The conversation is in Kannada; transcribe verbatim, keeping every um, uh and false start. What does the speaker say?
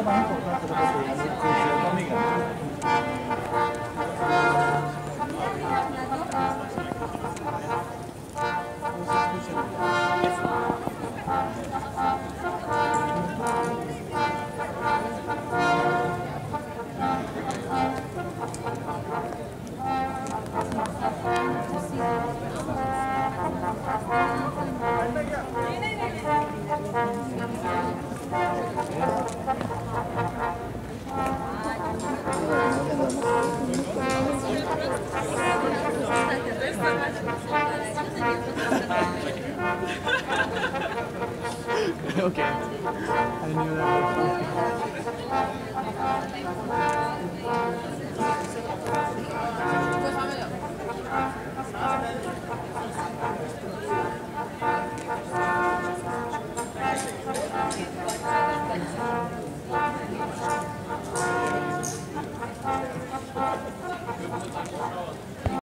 帮你手上这个是这些方面的。 Okay. I knew that.